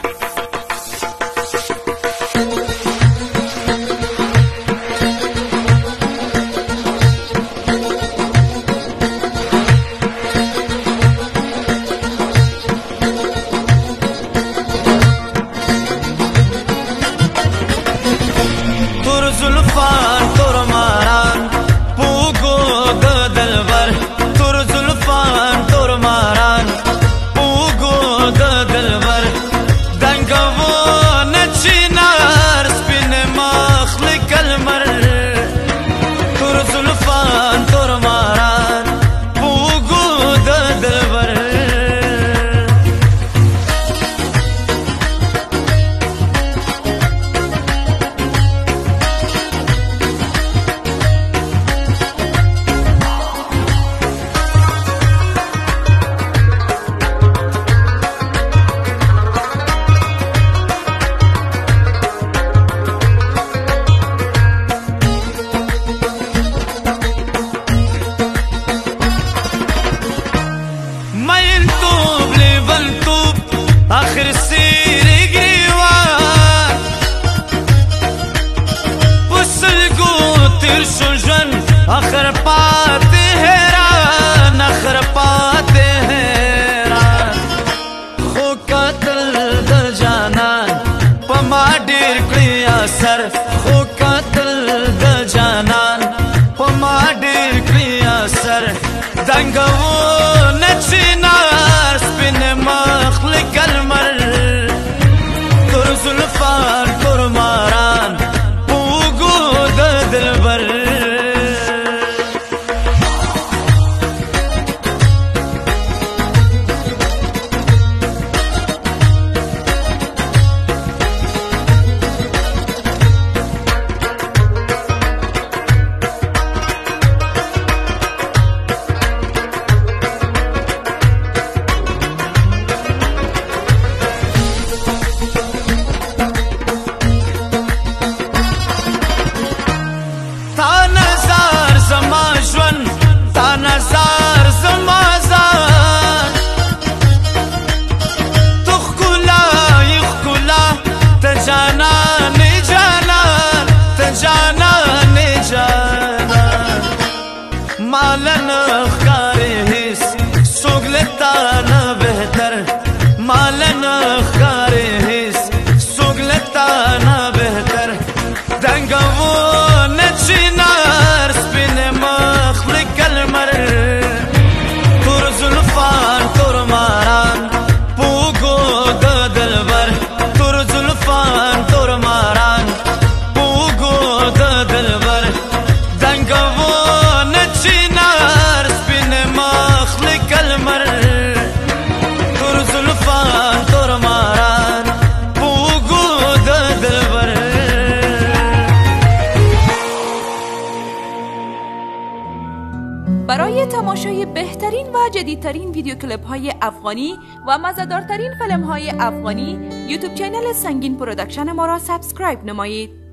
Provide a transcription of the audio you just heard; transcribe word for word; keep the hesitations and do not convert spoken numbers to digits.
आखिर सीरी ग्रीवान पुसल गो तिरशुजन आखिर पाते हैरान आखिर पाते हैरान खो कतल द जानान पमा डेर क्रिया सर खो कतल द जानान पमा डेर क्रिया सर दंगवो नचिनार स्पिन मखलिक अलमर तुर जुल्फान तुर मारान पूगो द दिलबर मालन खारे हिस सुगलता न बेहतर मालन खारे हिस सुगलता न बेहतर दंगवो नचिनार स्पिन मखलिक अलमर तुर जुल्फान तुर मारान पूगो द दिलबर तुर जुल्फान तुर मारान पूगो द दिलबर दंगवो برای تماشای بهترین و جدیدترین ویدیو کلیپ های افغانی و مزه‌دارترین فیلم های افغانی یوتیوب چینل سنگین پرودکشن ما را سابسکرایب نمایید.